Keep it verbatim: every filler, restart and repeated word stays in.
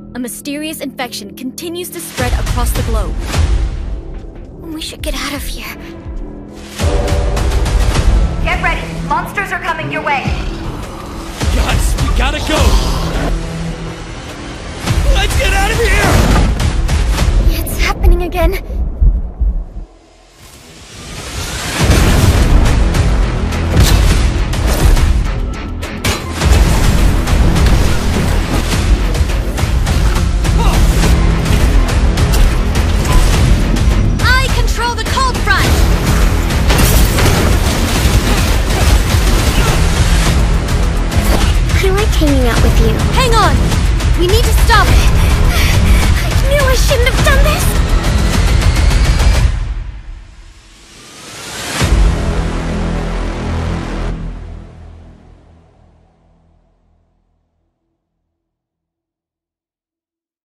A mysterious infection continues to spread across the globe. We should get out of here. Get ready. Monsters are coming your way. Guys, we gotta go! Let's get out of here! It's happening again. I control the cold front! I like hanging out with you. Hang on! We need to stop it! I knew I shouldn't have done this!